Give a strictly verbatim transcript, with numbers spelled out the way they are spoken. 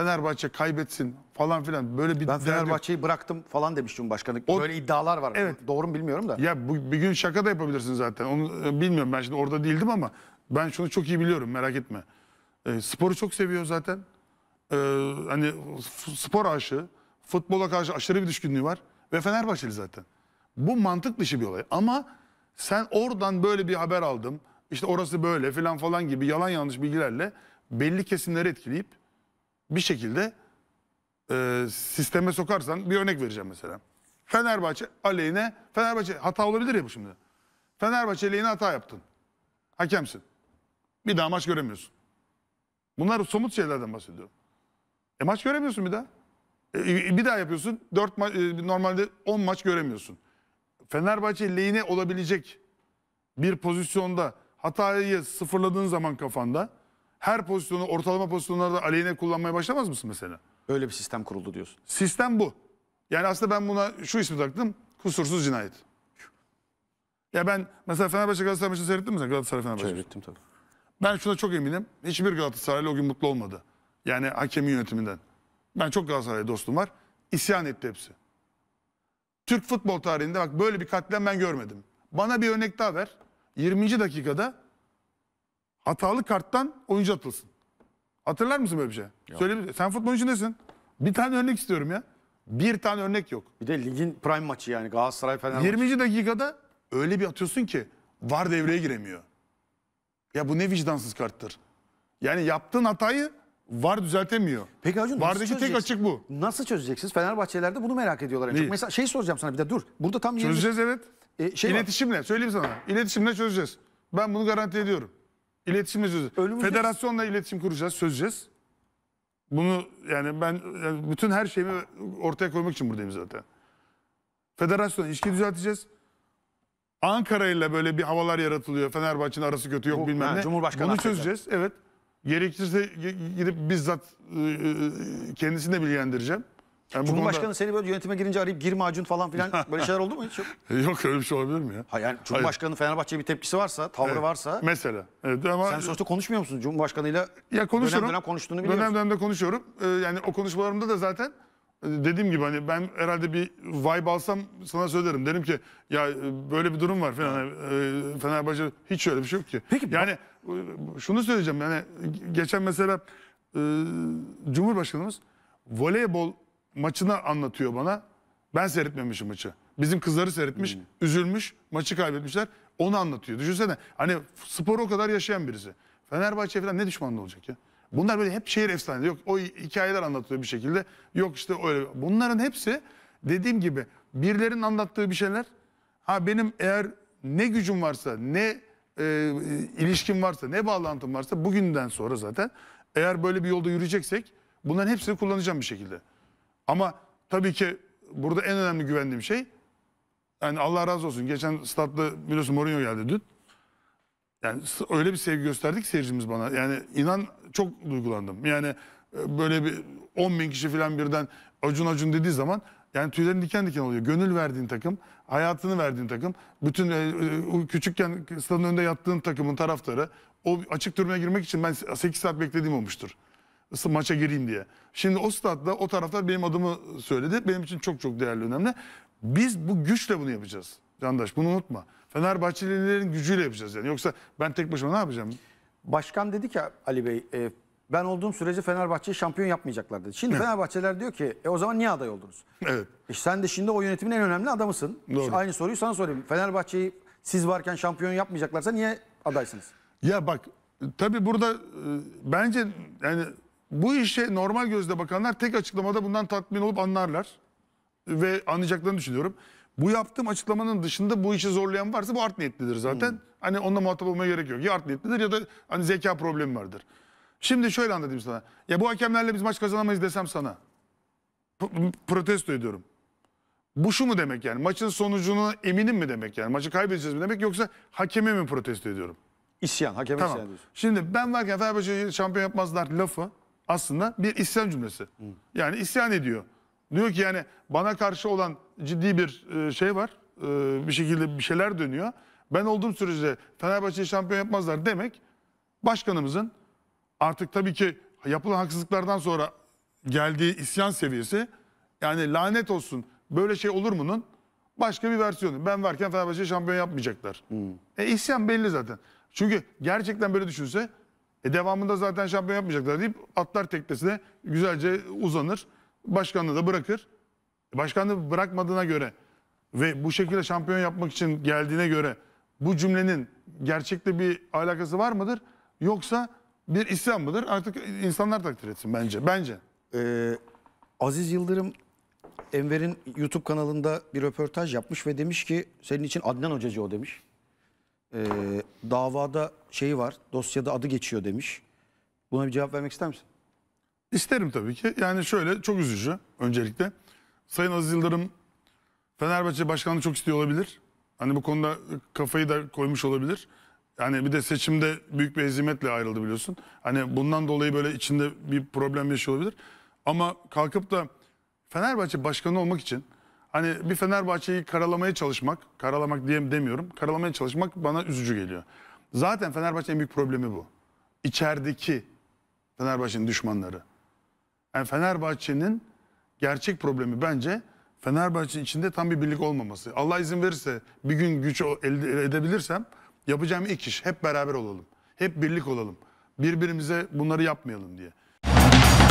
Fenerbahçe kaybetsin falan filan böyle bir... Ben Fenerbahçe'yi bıraktım falan demiş Cumhurbaşkanı. O, böyle iddialar var. Evet. Doğru mu bilmiyorum da. Ya bu, bir gün şaka da yapabilirsin zaten. Onu e, bilmiyorum, ben şimdi orada değildim ama ben şunu çok iyi biliyorum, merak etme. E, sporu çok seviyor zaten. E, hani spor aşığı, futbola karşı aşırı bir düşkünlüğü var ve Fenerbahçeli zaten. Bu mantık dışı bir olay ama sen oradan böyle bir haber aldım, işte orası böyle falan falan gibi yalan yanlış bilgilerle belli kesimleri etkileyip bir şekilde e, sisteme sokarsan, bir örnek vereceğim mesela. Fenerbahçe aleyhine, Fenerbahçe hata olabilir ya bu şimdi. Fenerbahçe aleyhine hata yaptın. Hakemsin. Bir daha maç göremiyorsun. Bunlar somut şeylerden bahsediyorum. E maç göremiyorsun bir daha. E, bir daha yapıyorsun. dört ma e, normalde on maç göremiyorsun. Fenerbahçe lehine olabilecek bir pozisyonda hatayı sıfırladığın zaman kafanda her pozisyonu, ortalama pozisyonlarda aleyhine kullanmaya başlamaz mısın mesela? Öyle bir sistem kuruldu diyorsun. Sistem bu. Yani aslında ben buna şu ismi taktım. Kusursuz cinayet. Ya ben mesela Fenerbahçe Galatasaray maçını seyrettin mi sen? Galatasaray Fenerbahçe. Seyrettim tabii. Ben şuna çok eminim. Hiçbir Galatasaraylı o gün mutlu olmadı. Yani hakemin yönetiminden. Ben çok Galatasaray dostum var. İsyan etti hepsi. Türk futbol tarihinde bak böyle bir katliam ben görmedim. Bana bir örnek daha ver. yirminci dakikada hatalı karttan oyuncu atılsın. Hatırlar mısın böyle bir şey? Yok. Söyle, sen futbol içindesin. Bir tane örnek istiyorum ya. Bir tane örnek yok. Bir de ligin prime maçı yani Galatasaray Fenerbahçe. yirminci dakikada öyle bir atıyorsun ki V A R devreye giremiyor. Ya bu ne vicdansız karttır. Yani yaptığın hatayı V A R düzeltemiyor. Peki Acun, V A R'daki tek açık bu. Nasıl çözeceksiniz? Fenerbahçeliler de bunu merak ediyorlar. En çok. Mesela şey soracağım sana bir de dur. Burada tam çözeceğiz yerimiz... evet. E, şey İletişimle var. Söyleyeyim sana. İletişimle çözeceğiz. Ben bunu garanti ediyorum. İletişimle çözeceğiz. Önümüzde... Federasyonla iletişim kuracağız, çözeceğiz. Bunu yani ben yani bütün her şeyimi ortaya koymak için buradayım zaten. Federasyonla ilişki düzelteceğiz. Ankara ile böyle bir havalar yaratılıyor. Fenerbahçe'nin arası kötü yok Bu, bilmem ha, ne. Cumhurbaşkanı Bunu affeder. çözeceğiz. Evet. Gerekirse gidip bizzat kendisini de bilgilendireceğim. Yani Cumhurbaşkanı konuda... seni böyle yönetime girince arayıp girme Acun falan filan böyle şeyler oldu mu hiç? Yok, yok öyle bir şey olabilir mi ya? ha, yani Cumhurbaşkanı Fenerbahçe'ye bir tepkisi varsa, tavrı evet. varsa. Mesela. Evet, ama... Sen sonuçta konuşmuyor musun Cumhurbaşkanıyla? Ya konuşuyorum. Dönem dönem konuştuğunu biliyorsun. Dönem dönemde konuşuyorum. Ee, yani o konuşmalarımda da zaten dediğim gibi hani ben herhalde bir vibe alsam sana söylerim. Derim ki ya böyle bir durum var falan. Ee, Fenerbahçe hiç öyle bir şey yok ki. Peki, yani şunu söyleyeceğim yani geçen mesela e, Cumhurbaşkanımız voleybol maçını anlatıyor bana. Ben seyretmemişim maçı. Bizim kızları seyretmiş, hmm. üzülmüş, maçı kaybetmişler. Onu anlatıyor. Düşünsene hani sporu o kadar yaşayan birisi. Fenerbahçe falan ne düşmanlığı olacak ya? Bunlar böyle hep şehir efsaneleri. Yok o hikayeler anlatılıyor bir şekilde. Yok işte öyle. Bunların hepsi dediğim gibi birilerinin anlattığı bir şeyler. Ha benim eğer ne gücüm varsa, ne e, ilişkim varsa, ne bağlantım varsa bugünden sonra zaten eğer böyle bir yolda yürüyeceksek bunların hepsini kullanacağım bir şekilde. Ama tabii ki burada en önemli güvendiğim şey yani Allah razı olsun. Geçen statta biliyorsun Mourinho geldi dün. Yani öyle bir sevgi gösterdik seyircimiz bana. Yani inan çok duygulandım. Yani böyle bir on bin kişi falan birden Acun Acun dediği zaman yani tüylerin diken diken oluyor. Gönül verdiğin takım, hayatını verdiğin takım, bütün e, küçükken stadın önünde yattığın takımın taraftarı o açık turnuya girmek için ben sekiz saat beklediğim olmuştur. Maça gireyim diye. Şimdi o statta o taraftar benim adımı söyledi. Benim için çok çok değerli, önemli. Biz bu güçle bunu yapacağız. Candaş bunu unutma. Fenerbahçelilerin gücüyle yapacağız yani. Yoksa ben tek başıma ne yapacağım? Başkan dedi ki Ali Bey e, ben olduğum sürece Fenerbahçe'yi şampiyon yapmayacaklar dedi. Şimdi evet. Fenerbahçeliler diyor ki e, o zaman niye aday oldunuz? Evet. E, sen de şimdi o yönetimin en önemli adamısın. İşte aynı soruyu sana sorayım. Fenerbahçe'yi siz varken şampiyon yapmayacaklarsa niye adaysınız? Ya bak tabii burada e, bence yani bu işe normal gözle bakanlar tek açıklamada bundan tatmin olup anlarlar. Ve anlayacaklarını düşünüyorum. Bu yaptığım açıklamanın dışında bu işi zorlayan varsa bu art niyetlidir zaten. Hmm. Hani onunla muhatap olmaya gerek yok. Ya art niyetlidir ya da hani zeka problemi vardır. Şimdi şöyle anlatayım sana. Ya bu hakemlerle biz maç kazanamayız desem sana. Protesto ediyorum. Bu şu mu demek yani? Maçın sonucuna eminim mi demek yani? Maçı kaybedeceğiz mi demek yoksa hakeme mi protesto ediyorum? İsyan, hakeme tamam. isyan diyorsun. Şimdi ben varken Fenerbahçe'yi şampiyon yapmazlar lafı aslında bir isyan cümlesi. Hmm. Yani isyan ediyor. Diyor ki yani bana karşı olan ciddi bir şey var. Bir şekilde bir şeyler dönüyor. Ben olduğum sürece Fenerbahçe'yi şampiyon yapmazlar demek başkanımızın artık tabii ki yapılan haksızlıklardan sonra geldiği isyan seviyesi, yani lanet olsun böyle şey olur mu'nun başka bir versiyonu. Ben varken Fenerbahçe şampiyon yapmayacaklar. Hmm. E isyan belli zaten. Çünkü gerçekten böyle düşünse e devamında zaten şampiyon yapmayacaklar deyip atlar teknesine güzelce uzanır. Başkanlığı da bırakır. Başkanlığı bırakmadığına göre ve bu şekilde şampiyon yapmak için geldiğine göre bu cümlenin gerçekte bir alakası var mıdır? Yoksa bir isyan mıdır? Artık insanlar takdir etsin bence. Bence. Ee, Aziz Yıldırım Enver'in YouTube kanalında bir röportaj yapmış ve demiş ki senin için Adnan Hocacı o demiş. Ee, davada şeyi var, dosyada adı geçiyor demiş. Buna bir cevap vermek ister misin? İsterim tabii ki. Yani şöyle, çok üzücü öncelikle. Sayın Aziz Yıldırım Fenerbahçe başkanlığı çok istiyor olabilir. Hani bu konuda kafayı da koymuş olabilir. Yani bir de seçimde büyük bir hezimetle ayrıldı biliyorsun. Hani bundan dolayı böyle içinde bir problem yaşıyor olabilir. Ama kalkıp da Fenerbahçe başkanı olmak için hani bir Fenerbahçe'yi karalamaya çalışmak, karalamak diye demiyorum, karalamaya çalışmak bana üzücü geliyor. Zaten Fenerbahçe'nin en büyük problemi bu. İçerideki Fenerbahçe'nin düşmanları. Yani Fenerbahçe'nin gerçek problemi bence Fenerbahçe içinde tam bir birlik olmaması. Allah izin verirse bir gün güç elde edebilirsem yapacağım ilk iş hep beraber olalım. Hep birlik olalım. Birbirimize bunları yapmayalım diye.